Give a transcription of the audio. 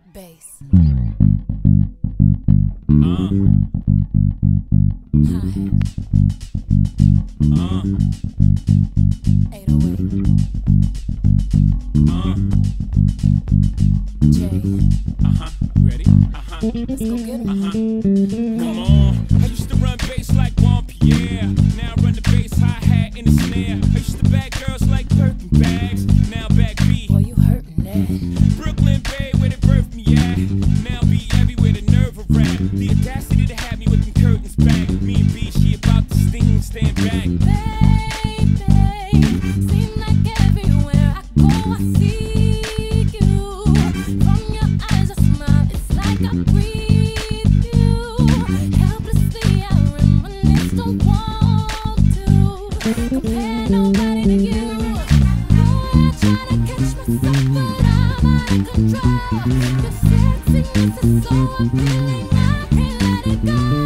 Bass. Hi-hat. 808. J. Ready? Let's go get 'em. Come on. I used to run bass like Juan Pierre. Now I run the bass, hi-hat, and the snare. I used to bag girls like Birkin bags. Now back B. Boy, you hurtin' that. Brooklyn Bay, where they birthed me at. Now be everywhere, the nerve of rap. The audacity to have me with them curtains back. Me and B, she about to sting, stand back. Baby, seem like everywhere I go, I see you. From your eyes, a smile, it's like I breathe you. Helplessly, I reminisce, don't want to compare nobody to you. Boy, I try to catch myself, but I'm out of control. Your sexiness is so appealing, I can't let it go.